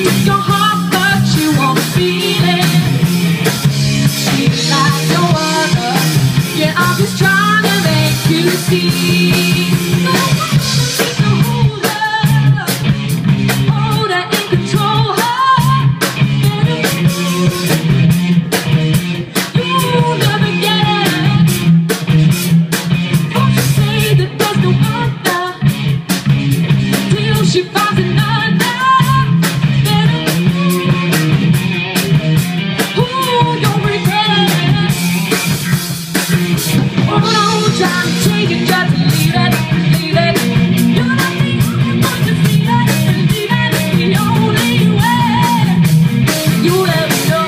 your heart, but you won't feel it. She's like no other. Yeah, I'm just trying to make you see. She finds another. Ooh, you'll regret it. Oh, don't try to change it, just leave it, leave it. You're not the only one to see it, and leave it is the only way you'll ever know.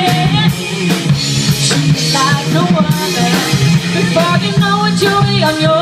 Before you know it, you'll be on your